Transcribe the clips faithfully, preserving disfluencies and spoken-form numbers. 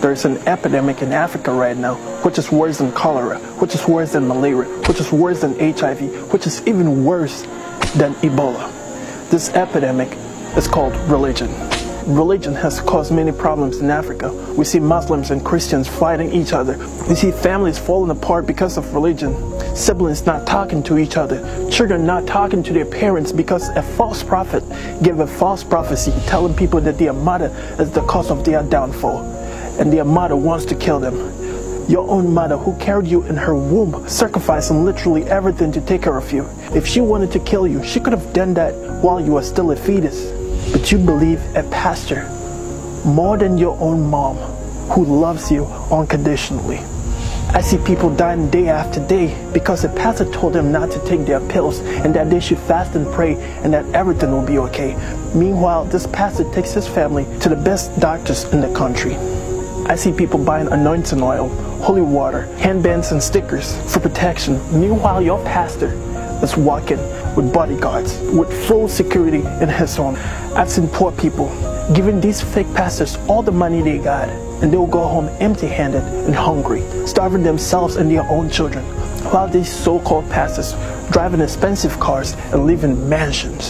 there's an epidemic in Africa right now, which is worse than cholera, which is worse than malaria, which is worse than H I V, which is even worse than Ebola. This epidemic is called religion. Religion has caused many problems in Africa. We see Muslims and Christians fighting each other. We see families falling apart because of religion. Siblings not talking to each other. Children not talking to their parents because a false prophet gave a false prophecy telling people that their mother is the cause of their downfall and their mother wants to kill them. Your own mother who carried you in her womb, sacrificing literally everything to take care of you. If she wanted to kill you, she could have done that while you were still a fetus. But you believe a pastor more than your own mom who loves you unconditionally. I see people dying day after day because a pastor told them not to take their pills and that they should fast and pray and that everything will be okay. Meanwhile, this pastor takes his family to the best doctors in the country. I see people buying anointing oil, holy water, handbands and stickers for protection. Meanwhile, your pastor is walking with bodyguards, with full security in his home. I've seen poor people giving these fake pastors all the money they got, and they'll go home empty-handed and hungry, starving themselves and their own children, while these so-called pastors driving expensive cars and live in mansions.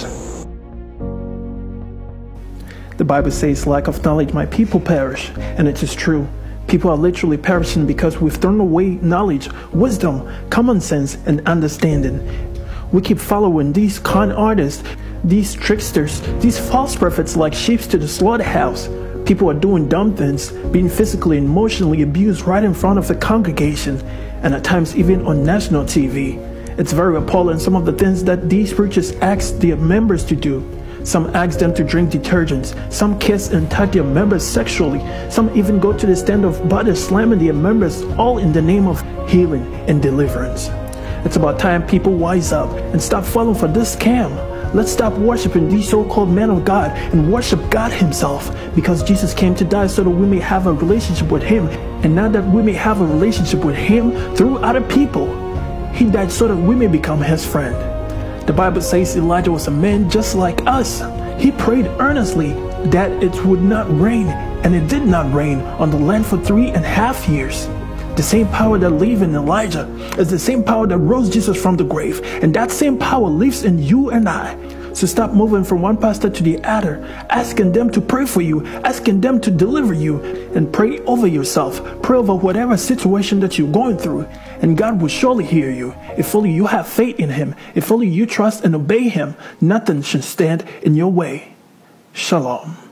The Bible says, lack of knowledge, my people perish, and it is true. People are literally perishing because we've thrown away knowledge, wisdom, common sense, and understanding. We keep following these con artists, these tricksters, these false prophets like sheep to the slaughterhouse. People are doing dumb things, being physically and emotionally abused right in front of the congregation, and at times even on national T V. It's very appalling some of the things that these preachers ask their members to do. Some ask them to drink detergents, some kiss and touch their members sexually, some even go to the extent of body slamming their members, all in the name of healing and deliverance. It's about time people wise up and stop falling for this scam. Let's stop worshiping these so-called men of God and worship God himself, because Jesus came to die so that we may have a relationship with him, and not that we may have a relationship with him through other people. He died so that we may become his friend. The Bible says Elijah was a man just like us. He prayed earnestly that it would not rain, and it did not rain on the land for three and a half years. The same power that lived in Elijah is the same power that rose Jesus from the grave, and that same power lives in you and I. So stop moving from one pastor to the other, asking them to pray for you, asking them to deliver you, and pray over yourself. Pray over whatever situation that you're going through, and God will surely hear you. If only you have faith in him, if only you trust and obey him, nothing should stand in your way. Shalom.